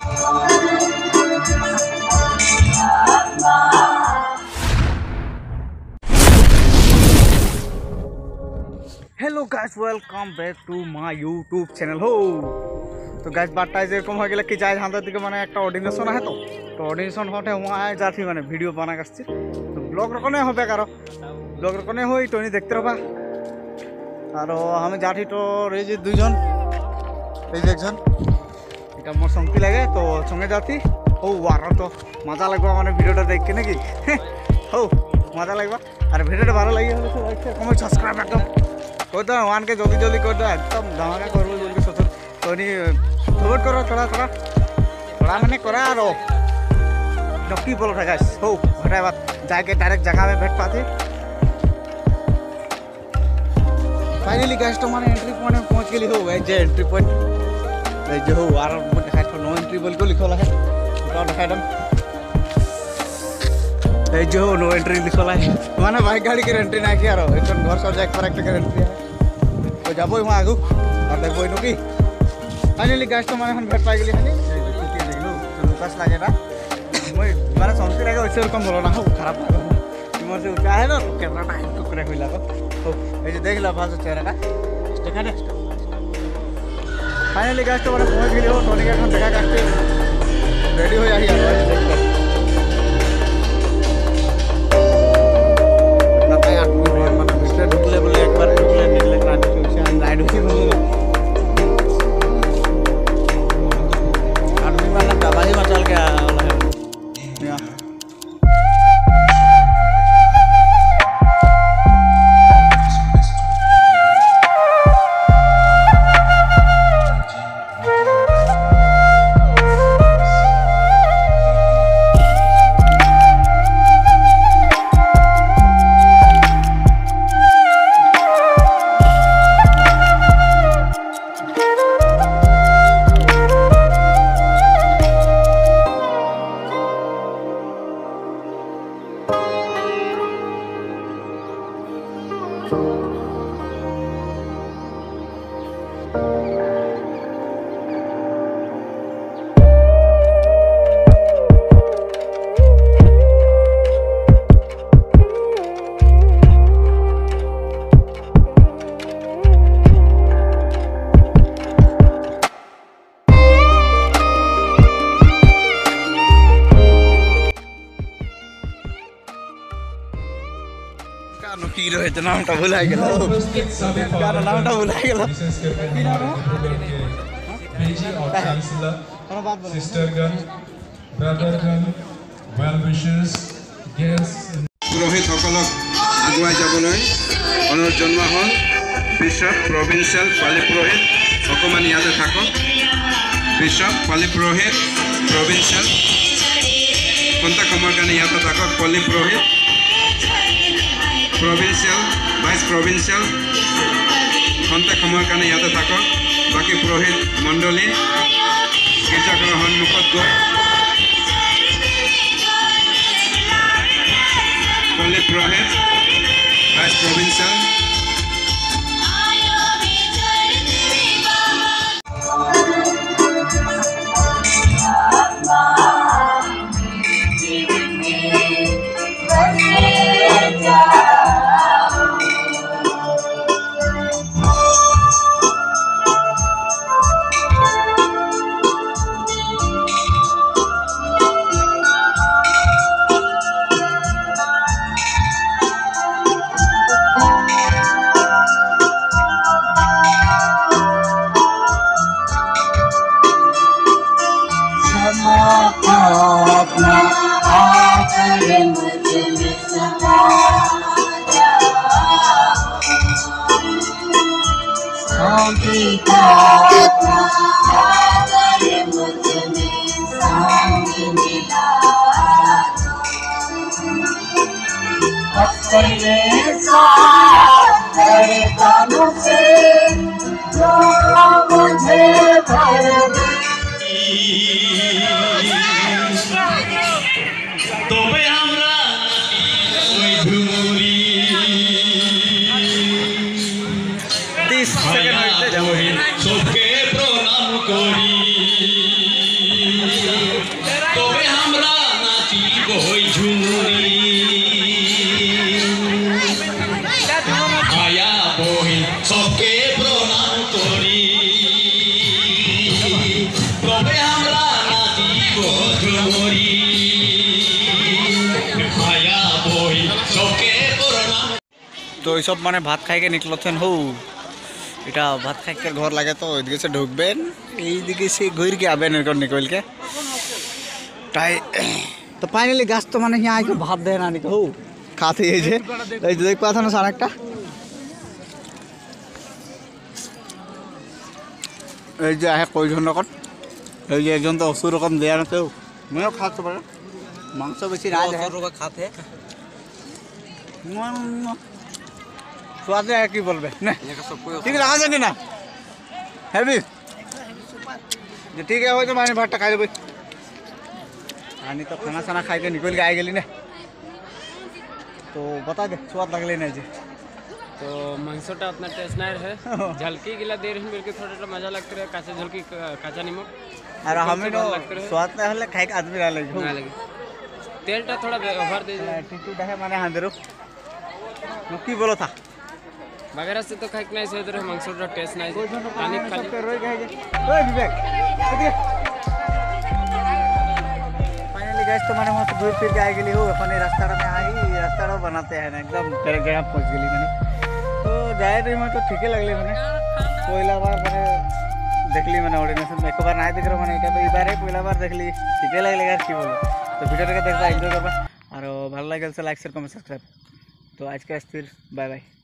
Hello guys, welcome back to my YouTube channel हो। तो guys बातटा যেরকম হয়ে গেল কি যাই ধান্দার দিকে মানে একটা অডিশন আছে তো অডিশন হতে হুমায় যাচ্ছি মানে ভিডিও বানা আসছি তো ব্লগ রকনে হবে কারো ব্লগ রকনে হই তো দেখতে রবা আর আমি যাচ্ছি তো এই যে দুইজন এই যে একজন এটা মোর সঙ্গী লাগে তো সঙ্গে যাচ্ছি ও আর তো মজা লাগবে মানে ভিডিওটা দেখতে নাকি হো মজা লাগবে আর ভিডিওটা ভালো লাগে হলে তো লাইক কমেন্ট সাবস্ক্রাইব একদম कर दो वन के जल्दी जल्दी कर दो एकदम धमाका करो जल्दी सोचो तो नहीं सपोर्ट करो थोड़ा थोड़ा थोड़ा मैंने करा रो डॉक्टी बोल रहा गाइस हो हटाए बात जाके डायरेक्ट जगह में बैठ पाते फाइनली गाइस तो माने एंट्री पॉइंट में पहुंच गए हो जे एंट्री पॉइंट ए जो हो आर दिखाई तो नो एंट्री बोल को लिखल है तो दिखाई दम ए जो नो एंट्री लिखल है माने बाइक गाड़ी के एंट्री ना किया रो एकदम घर सब जाके पर एक एंट्री है तो जाबो वहां आगु और देखबो इनो की फाइनली गाइस तो माने हम भेट पाई गेली हनी छुट्टी देखलो तो लुकास लागे ना মই माने संस्कृति लागे ओसे रकम बोलो ना हो खराब लागो मोर से ऊंचा है ना कैमरा ना टुकड़ा होई लागो तो ए जे देख ला भाज चेहरा का देखा दे फाइनली गाइस तो माने पहुंच गेली हो टोनी के এখন দেখা करते रेडी हो जाही यार हीरो है तो नामटा भुला गेल क्या नामटा भुला गेल की नाम PG or Chancellor, Sistergণ, Brothergণ, well wishers, guests. পুরোহিত সকলক আগুৱাই যাবলৈ অনুৰোধ জনোৱা হ'ল। বিশপ প্ৰভিন্সিয়েল পালি পুৰোহিত অকমান ইয়াতে থাকক। বিশপ পালি পুৰোহিত প্ৰভিন্সিয়েল কোনটা সময়ৰ কাৰণে ইয়াতে থাকক। পালি পুৰোহিত provincial, vice provincial, খন্তেক সময়ৰ কাৰণে ইয়াতে থাকক। বাকী পুৰোহিত মণ্ডলী গীৰ্জাঘৰৰ সন্মুখত গৈ পল্লী পুৰোহিত ভাইচ প্ৰভিন্সিয়েল सबके प्रणाम करी তো এইসব মানে ভাত খাইকে নিকলছেন হো এটা ভাত খাইকে ঘর লাগে তো ওইদিকে সে ঢুকবেন এইদিকে সে ঘুরকে আবেন এরকম নিকলকে তাই তো ফাইনালি গাছ তো মানে यहाँ आके भात देना नहीं हो खाते ही जे देख पाता ना सारा একটা এই যে আহে কয়জন রকম এই যে একজন তো অসুর রকম দেয়া না কেউ মনেও খাতে পারে মাংস বেশি রাজ है খাতে स्वाद है की बोलबे ना ठीक रहा जाने ना हैवी जे ठीक है हो तो माने भात खाइ लेबै आनी तो खाना साना खाई के निकल के आ गेली ना तो बता दे स्वाद लगले ना जी तो मांसोटा अपना टेस्ट नहीं है झलकी गिला दे रही मेरे को थोड़ा मजा लगता है काचा झलकी काचा नमक अरे हमें तो स्वाद ना हले खाई के आदमी ना लगे ना लगे तेलटा थोड़ा ओवर दे दे एटीट्यूड है माने हांदरो नक्की बोलो था वगैरह से तो खाई नहीं से इधर मांसोटा टेस्ट नहीं पानी खाली रोई गए ओए विवेक फाइनली गाइस तो माने वहां घूर फिर के आ गेली हो अपन रास्ता में आई रास्ता बनाते हैं ना एकदम तेरे जगह पहुंच गेली मैंने तो जाए रही मैं तो ठीक ही लगली मैंने पहला बार मैंने देखली मैंने ऑर्डिनेशन में एक बार नहीं देख रहा मैंने এটা তো এবারে পहला बार देखली ठीक ही लगले यार की बोलो तो ভিডিওটাকে দেখবা এনজয় করবা আর ভালো লাগলে লাইক শেয়ার কমেন্ট সাবস্ক্রাইব तो आज का स्थिर बाय बाय।